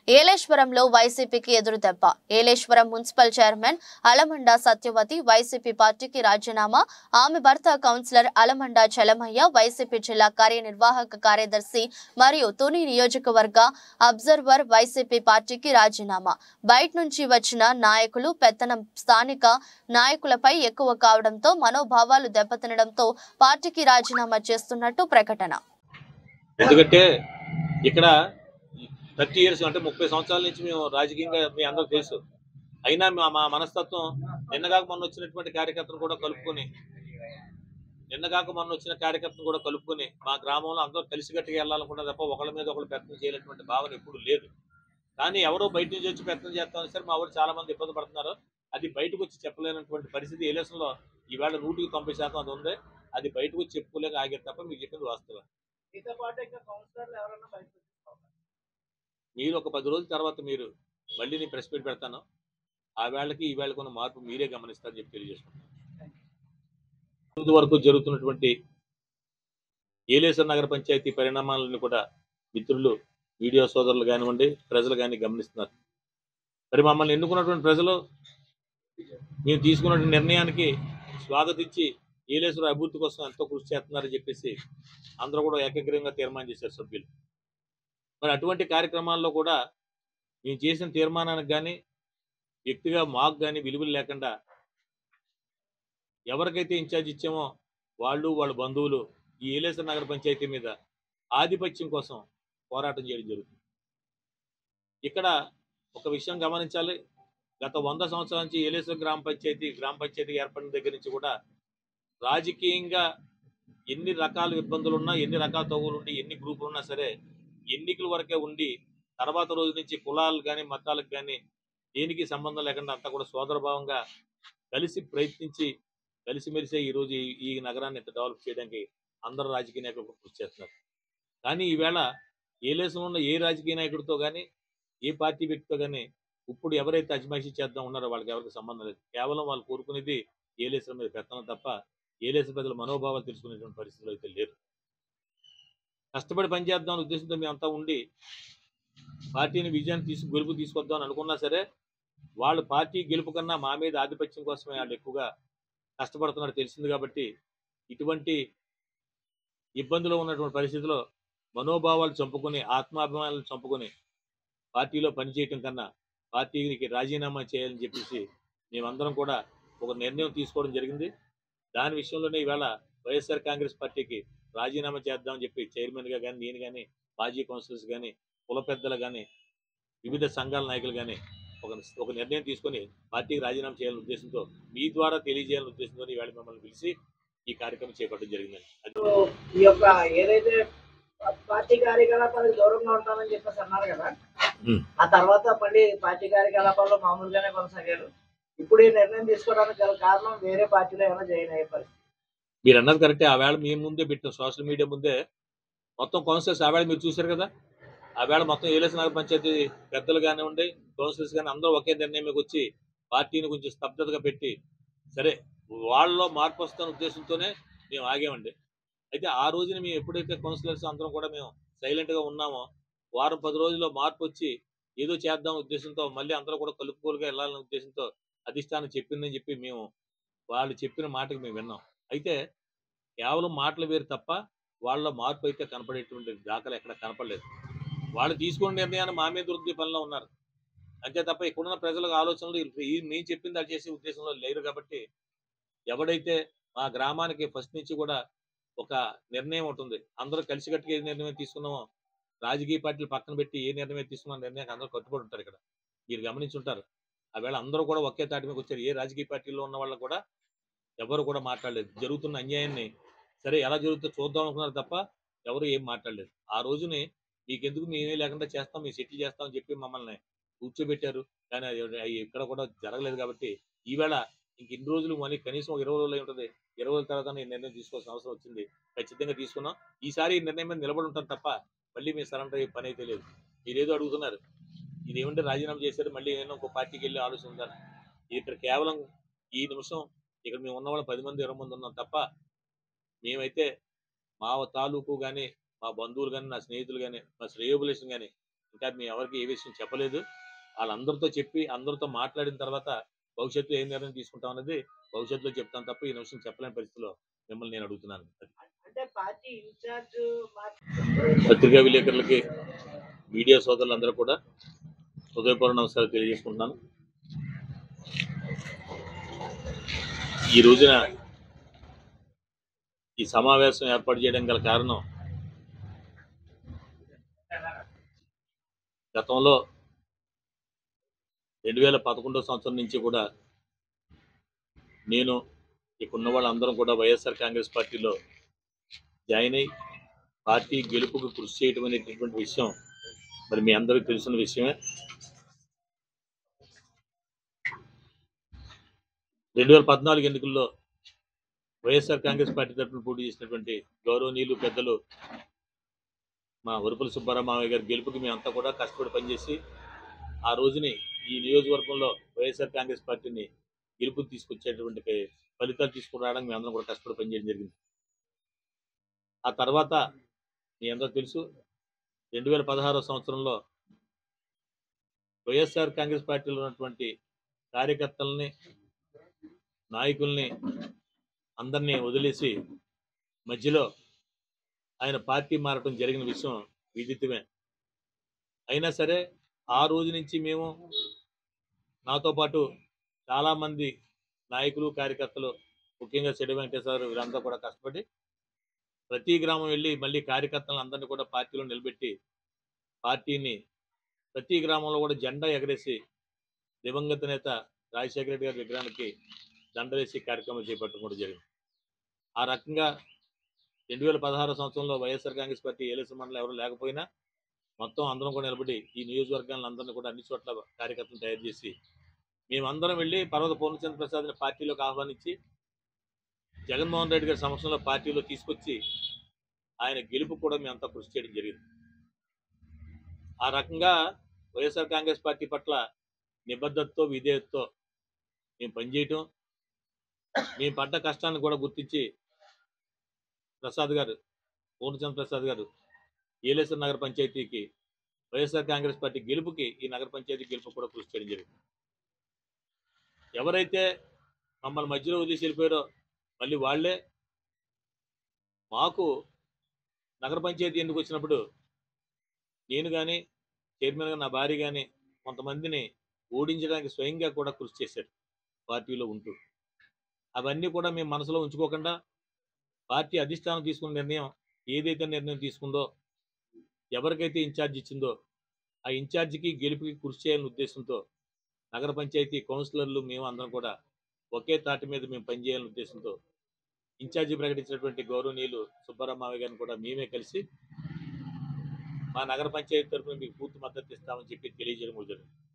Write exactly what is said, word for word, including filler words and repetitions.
ఏలేశ్వరంలో వైసీపీకి ఎదురుదెబ్బ. Eleswaram municipal chairman Alamanda Satyavathi YCP పార్టీకి రాజీనామా. ఆమె భర్త కౌన్సిలర్ అలమండ చలమయ్య వైసీపీ జిల్లా కార్యనిర్వాహక కార్యదర్శి మరియు తుని నియోజకవర్గ అబ్జర్వర్ వైసీపీ పార్టీకి రాజీనామా. బయట నుంచి వచ్చిన నాయకులు పెత్తనం స్థానిక నాయకులపై ఎక్కువ కావడంతో మనోభావాలు దెబ్బతినడంతో పార్టీకి రాజీనామా చేస్తున్నట్టు ప్రకటన. ఎందుకంటే ఇక్కడ థర్టీ ఇయర్స్ అంటే ముప్పై సంవత్సరాల నుంచి మేము రాజకీయంగా మీ అందరూ తెలుసు. అయినా మా మనస్తత్వం నిన్నగాక మొన్న వచ్చినటువంటి కార్యకర్తను కూడా కలుపుకొని నిన్నగాక మొన్న వచ్చిన కార్యకర్తను కూడా కలుపుకొని మా గ్రామంలో అందరూ కలిసికట్టుగా వెళ్ళాలనుకున్నా తప్ప ఒకళ్ళ మీద ఒకళ్ళు ప్రయత్నం చేయలేటువంటి భావన ఎప్పుడు లేదు. కానీ ఎవరో బయట నుంచి వచ్చి ప్రయత్నం చేస్తామని సరే మా ఊరు చాలా మంది ఇబ్బంది పడుతున్నారు. అది బయటకు వచ్చి చెప్పలేనటువంటి పరిస్థితి ఏలేశ్వరంలో ఈవేళ నూటికి తొంభై శాతం అది ఉంది. అది బయటకు వచ్చి చెప్పుకోలేక ఆగారు తప్ప మీకు చెప్పింది వాస్తవం. మీరు ఒక పది రోజుల తర్వాత మీరు మళ్ళీ నేను ప్రెస్ మీట్ పెడతాను. ఆ వేళకి ఈ వేళకున్న మార్పు మీరే గమనిస్తారని చెప్పి తెలియజేసుకుంటాను. ముందు వరకు జరుగుతున్నటువంటి ఏలేశ్వరం నగర పంచాయతీ పరిణామాలను కూడా మిత్రులు మీడియా సోదరులు కానివ్వండి ప్రజలు కానీ గమనిస్తున్నారు. మరి మమ్మల్ని ఎన్నుకున్నటువంటి ప్రజలు మేము తీసుకున్నటువంటి నిర్ణయానికి స్వాగతించి ఏలేశ్వరం అభివృద్ధి కోసం ఎంతో కృషి చేస్తున్నారని చెప్పేసి అందరూ కూడా ఏకగ్రీవంగా తీర్మానం చేశారు సభ్యులు. మరి అటువంటి కార్యక్రమాల్లో కూడా మేము చేసిన తీర్మానానికి కానీ వ్యక్తిగా మాకు కానీ విలువలు లేకుండా ఎవరికైతే ఇన్ఛార్జ్ ఇచ్చామో వాళ్ళు వాళ్ళ బంధువులు ఈ ఏలేశ్వరం నగర పంచాయతీ మీద ఆధిపత్యం కోసం పోరాటం చేయడం జరుగుతుంది. ఇక్కడ ఒక విషయం గమనించాలి. గత వంద సంవత్సరాల నుంచి ఏలేశ్వరం గ్రామ పంచాయతీ గ్రామ పంచాయతీ ఏర్పడిన దగ్గర నుంచి కూడా రాజకీయంగా ఎన్ని రకాల ఇబ్బందులు ఉన్నా ఎన్ని రకాల తగులు ఉండి ఎన్ని గ్రూపులు ఉన్నా సరే ఎన్నికల వరకే ఉండి తర్వాత రోజు నుంచి కులాలు కానీ మతాలకు కానీ దేనికి సంబంధం లేకుండా అంతా కూడా సోదరభావంగా కలిసి ప్రయత్నించి కలిసిమెలిసే ఈరోజు ఈ నగరాన్ని ఇంత డెవలప్ చేయడానికి అందరూ రాజకీయ నాయకులు కృషి చేస్తున్నారు. కానీ ఈవేళ ఏలేశ్వరంలో ఉన్న ఏ రాజకీయ నాయకుడితో కానీ ఏ పార్టీ వ్యక్తితో కానీ ఇప్పుడు ఎవరైతే అజమాయిషీ చేద్దాం ఉన్నారో వాళ్ళకి ఎవరికి సంబంధం లేదు. కేవలం వాళ్ళు కోరుకునేది ఏలేశ్వరం మీద పెత్తనం తప్ప ఏలేశ్వరం ప్రజల మనోభావాలు తెలుసుకునేటువంటి పరిస్థితులు అయితే లేరు. కష్టపడి పనిచేద్దాం అనే ఉద్దేశంతో మేమంతా ఉండి పార్టీని విజయాన్ని తీసు గెలుపు తీసుకొద్దామని అనుకున్నా సరే వాళ్ళు పార్టీ గెలుపు కన్నా మా మీద ఆధిపత్యం కోసమే వాళ్ళు ఎక్కువగా కష్టపడుతున్నారు తెలిసింది. కాబట్టి ఇటువంటి ఇబ్బందులు ఉన్నటువంటి పరిస్థితిలో మనోభావాలు చంపుకొని ఆత్మాభిమానాలు చంపుకొని పార్టీలో పనిచేయటం కన్నా పార్టీకి రాజీనామా చేయాలని చెప్పేసి మేమందరం కూడా ఒక నిర్ణయం తీసుకోవడం జరిగింది. దాని విషయంలోనే ఈవేళ వైఎస్ఆర్ కాంగ్రెస్ పార్టీకి రాజీనామా చేద్దామని చెప్పి చైర్మన్గా కానీ నేను కానీ మాజీ కౌన్సిలర్స్ కానీ కుల పెద్దలు కానీ వివిధ సంఘాల నాయకులు కానీ ఒక ఒక నిర్ణయం తీసుకొని పార్టీకి రాజీనామా చేయాలనే ఉద్దేశంతో మీ ద్వారా తెలియజేయాలనే ఉద్దేశంతో ఈవేళ మిమ్మల్ని పిలిచి ఈ కార్యక్రమం చేపట్టడం జరిగిందండి. ఈ యొక్క ఏదైతే పార్టీ కార్యకలాపాలకు దూరంగా ఉంటామని చెప్పేసి అన్నారు కదా, ఆ తర్వాత మళ్ళీ పార్టీ కార్యకలాపాల్లో మామూలుగానే కొనసాగారు. ఇప్పుడు ఈ నిర్ణయం తీసుకోవడానికి గల కారణం వేరే పార్టీలో ఏమైనా జాయిన్ అయ్యే పరిస్థితి? మీరు అన్నది కరెక్టే. ఆ వేళ మేము ముందే పెట్టాం సోషల్ మీడియా ముందే మొత్తం కౌన్సిలర్స్ ఆ వేళ మీరు చూశారు కదా. ఆ వేళ మొత్తం ఏలేశ్వరం నగర పంచాయతీ పెద్దలు కానివ్వండి కౌన్సిలర్స్ కానీ అందరూ ఒకే నిర్ణయంకి వచ్చి పార్టీని కొంచెం స్తబ్దతగా పెట్టి సరే వాళ్ళలో మార్పు వస్తున్న ఉద్దేశంతోనే మేము ఆగామండి. అయితే ఆ రోజున మేము ఎప్పుడైతే కౌన్సిలర్స్ అందరం కూడా మేము సైలెంట్గా ఉన్నామో వారం పది రోజుల్లో మార్పు వచ్చి ఏదో చేద్దాం ఉద్దేశంతో మళ్ళీ అందరూ కూడా కలుపుకోలుగా వెళ్ళాలనే ఉద్దేశంతో అధిష్టానం చెప్పిందని చెప్పి మేము వాళ్ళు చెప్పిన మాటకి మేము విన్నాం. అయితే కేవలం మాటలు వేరు తప్ప వాళ్ళ మార్పు అయితే కనపడేటువంటి దాఖలు ఎక్కడ కనపడలేదు. వాళ్ళు తీసుకున్న నిర్ణయాన్ని మా మీద వృద్ధి పనిలో ఉన్నారు అంతే తప్ప ఇక్కడున్న ప్రజలకు ఆలోచనలు ఈ మేము చెప్పింది అది చేసే ఉద్దేశంలో లేరు. కాబట్టి ఎవడైతే మా గ్రామానికి ఫస్ట్ నుంచి కూడా ఒక నిర్ణయం ఉంటుంది, అందరూ కలిసికట్టుగా ఏ నిర్ణయం తీసుకున్నామో రాజకీయ పార్టీలు పక్కన పెట్టి ఏ నిర్ణయం తీసుకున్న నిర్ణయానికి అందరూ కట్టుబడి ఉంటారు. ఇక్కడ మీరు గమనించి ఉంటారు. ఆ వేళ అందరూ కూడా ఒకే తాటి మీద వచ్చారు. ఏ రాజకీయ పార్టీలో ఉన్న వాళ్ళు కూడా ఎవరు కూడా మాట్లాడలేదు. జరుగుతున్న అన్యాయాన్ని సరే ఎలా జరుగుతుందో చూద్దాం అనుకున్నారు తప్ప ఎవరు ఏం మాట్లాడలేదు. ఆ రోజుని మీకెందుకు మేమే లేకుండా చేస్తాం మేము సెటిల్ చేస్తామని చెప్పి మమ్మల్ని కూర్చోబెట్టారు. కానీ అది ఎక్కడ కూడా జరగలేదు. కాబట్టి ఈవేళ ఇంక ఇన్ని రోజులు మళ్ళీ కనీసం ఒక ఇరవై రోజులు అయి ఉంటుంది. ఇరవై రోజుల తర్వాత ఈ నిర్ణయం తీసుకోవాల్సిన అవసరం వచ్చింది. ఖచ్చితంగా తీసుకున్నాం. ఈసారి ఈ నిర్ణయం మీద నిలబడి ఉంటాం తప్ప మళ్ళీ మేము సరెండర్ అయ్యే పని అయితే లేదు. మీరు ఏదో అడుగుతున్నారు, ఇది ఏమంటే రాజీనామా చేశారు మళ్ళీ ఏమో ఒక పార్టీకి వెళ్ళి ఆలోచన ఉందని. ఇక్కడ కేవలం ఈ నిమిషం ఇక్కడ మేము ఉన్న వాళ్ళు పది మంది ఇరవై మంది ఉన్నాం తప్ప మేమైతే మా తాలూకు కానీ మా బంధువులు కానీ నా స్నేహితులు కానీ మా శ్రేయోభిలేషం కానీ ఇంకా మేము ఎవరికి ఏ విషయం చెప్పలేదు. వాళ్ళందరితో చెప్పి అందరితో మాట్లాడిన తర్వాత భవిష్యత్తులో ఏం నిర్ణయం తీసుకుంటాం అనేది భవిష్యత్తులో చెప్తాను తప్ప ఈ విషయం చెప్పలేని పరిస్థితిలో మిమ్మల్ని నేను అడుగుతున్నాను. అంటే పార్టీ ఇన్ఛార్జ్ పత్రికా విలేకరులకి మీడియా సోదరులందరూ కూడా హృదయపూర్వక నమస్కారాలు తెలియజేసుకుంటున్నాను. ఈ రోజున ఈ సమావేశం ఏర్పాటు చేయడం గల కారణం గతంలో రెండు వేల పదకొండో సంవత్సరం నుంచి కూడా నేను ఇక్కడ ఉన్న వాళ్ళందరం కూడా వైఎస్ఆర్ కాంగ్రెస్ పార్టీలో జాయిన్ అయ్యి పార్టీ గెలుపుకు కృషి చేయడం అనేటటువంటి విషయం మరి మీ అందరికీ తెలిసిన విషయమే. రెండు వేల పద్నాలుగు ఎన్నికల్లో వైఎస్ఆర్ కాంగ్రెస్ పార్టీ తరఫున పోటీ చేసినటువంటి గౌరవనీయులు పెద్దలు మా వరుపుల సుబ్బారావు మావయ్య గారి గెలుపుకి మేమంతా కూడా కష్టపడి పనిచేసి ఆ రోజుని ఈ నియోజకవర్గంలో వైఎస్ఆర్ కాంగ్రెస్ పార్టీని గెలుపుకి తీసుకొచ్చేటువంటి ఫలితాలు తీసుకుని రావడానికి మేమందరం కూడా కష్టపడి పనిచేయడం జరిగింది. ఆ తర్వాత మీ అందరూ తెలుసు రెండు వేల పదహారో సంవత్సరంలో వైఎస్ఆర్ కాంగ్రెస్ పార్టీలో ఉన్నటువంటి కార్యకర్తలని నాయకుల్ని అందరినీ వదిలేసి మధ్యలో ఆయన పార్టీ మారటం జరిగిన విషయం విదితమే. అయినా సరే ఆ రోజు నుంచి మేము నాతో పాటు చాలామంది నాయకులు కార్యకర్తలు ముఖ్యంగా చెడి వెంకటేశ్వర వీరంతా కూడా కష్టపడి ప్రతి గ్రామం వెళ్ళి మళ్ళీ కార్యకర్తలను అందరినీ కూడా పార్టీలో నిలబెట్టి పార్టీని ప్రతి గ్రామంలో కూడా జెండా ఎగరేసి దివంగత నేత రాజశేఖర రెడ్డి గారి విగ్రహానికి దండవేసి కార్యక్రమం చేపట్టడం కూడా జరిగింది. ఆ రకంగా రెండు వేల పదహారు సంవత్సరంలో వైఎస్ఆర్ కాంగ్రెస్ పార్టీ ఏలేశ్వరం మండలం ఎవరు లేకపోయినా మొత్తం అందరం కూడా నిలబడి ఈ నియోజకవర్గాలను అందరినీ కూడా అన్ని చోట్ల కార్యకర్తలు తయారు చేసి మేమందరం వెళ్ళి పర్వత పూర్ణచంద్ర ప్రసాద్ని పార్టీలోకి ఆహ్వానించి జగన్మోహన్ రెడ్డి గారి సమక్షంలో పార్టీలో తీసుకొచ్చి ఆయన గెలుపు కూడా మేమంతా కృషి చేయడం జరిగింది. ఆ రకంగా వైఎస్ఆర్ కాంగ్రెస్ పార్టీ పట్ల నిబద్ధతతో విధేయతతో మేము పనిచేయటం, మేము పడ్డ కష్టాన్ని కూడా గుర్తించి ప్రసాద్ గారు పూర్ణచంద్ర ప్రసాద్ గారు ఏలేశ్వరం నగర పంచాయతీకి వైఎస్ఆర్ కాంగ్రెస్ పార్టీ గెలుపుకి ఈ నగర పంచాయతీ గెలుపు కూడా కృషి చేయడం జరిగింది. ఎవరైతే మమ్మల్ని మధ్యలో వదిలేసి వెళ్ళిపోయారో మళ్ళీ వాళ్లే మాకు నగర పంచాయతీ ఎందుకు వచ్చినప్పుడు నేను కానీ చైర్మన్గా నా భార్య కానీ కొంతమందిని ఓడించడానికి స్వయంగా కూడా కృషి చేశారు పార్టీలో ఉంటూ. అవన్నీ కూడా మేము మనసులో ఉంచుకోకుండా పార్టీ అధిష్టానం తీసుకున్న నిర్ణయం ఏదైతే నిర్ణయం తీసుకుందో, ఎవరికైతే ఇన్ఛార్జ్ ఇచ్చిందో ఆ ఇన్ఛార్జికి గెలుపుకి కృషి చేయాలనే ఉద్దేశంతో నగర పంచాయతీ కౌన్సిలర్లు మేము అందరం కూడా ఒకే తాటి మీద మేము పనిచేయాలనే ఉద్దేశంతో ఇన్ఛార్జి ప్రకటించినటువంటి గౌరవనీయులు సుబ్బారావు మావయ్య గారిని కూడా మేమే కలిసి మా నగర పంచాయతీ తరఫున మీకు పూర్తి మద్దతు ఇస్తామని చెప్పి తెలియజేయడం జరిగింది.